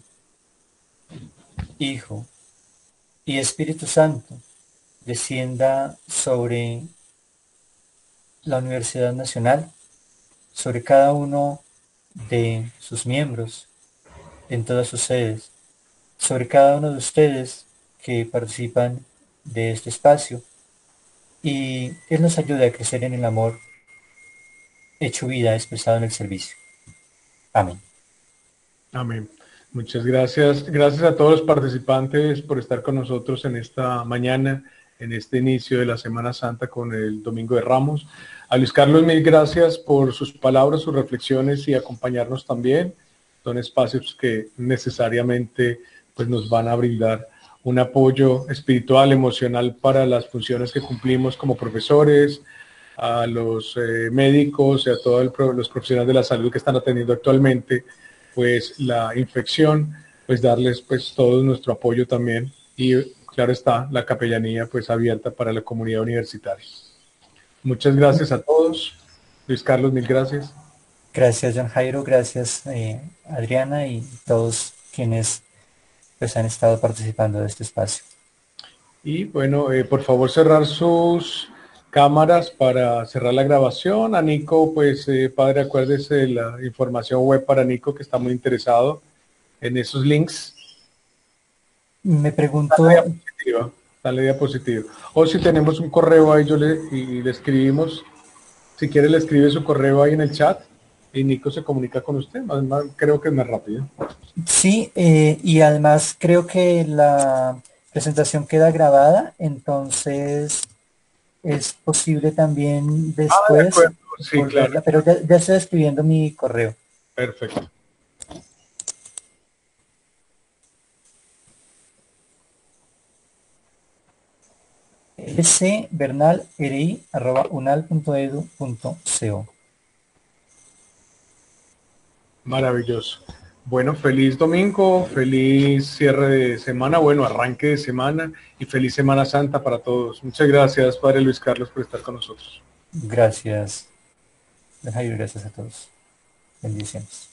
Hijo y Espíritu Santo, descienda sobre la Universidad Nacional, sobre cada uno de sus miembros, en todas sus sedes, sobre cada uno de ustedes que participan de este espacio, y Él nos ayude a crecer en el amor hecho vida, expresado en el servicio. Amén. Amén. Muchas gracias. Gracias a todos los participantes por estar con nosotros en esta mañana, en este inicio de la Semana Santa con el Domingo de Ramos. A Luis Carlos, mil gracias por sus palabras, sus reflexiones y acompañarnos también. Son espacios que necesariamente pues, nos van a brindar un apoyo espiritual, emocional para las funciones que cumplimos como profesores, a los eh, médicos y a todos los profesionales de la salud que están atendiendo actualmente pues la infección, pues darles pues todo nuestro apoyo también, y claro está, la capellanía pues abierta para la comunidad universitaria. Muchas gracias a todos. Luis Carlos, mil gracias. Gracias, John Jairo, gracias eh, Adriana y todos quienes pues han estado participando de este espacio. Y bueno, eh, por favor cerrar sus cámaras para cerrar la grabación. A Nico, pues eh, padre, acuérdese de la información web para Nico, que está muy interesado en esos links. Me pregunto... Dale diapositiva, dale diapositiva. O si tenemos un correo ahí, yo le, y le escribimos, si quiere le escribe su correo ahí en el chat y Nico se comunica con usted. Además, creo que es más rápido. Sí, eh, y además creo que la presentación queda grabada, entonces es posible también después, ah, de acuerdo. Sí, volverla, claro. Pero ya, ya estoy escribiendo mi correo. Perfecto. s bernal r i arroba unal punto edu punto co. Maravilloso. Bueno, feliz domingo, feliz cierre de semana, bueno, arranque de semana y feliz Semana Santa para todos. Muchas gracias, Padre Luis Carlos, por estar con nosotros. Gracias. Gracias a todos. Bendiciones.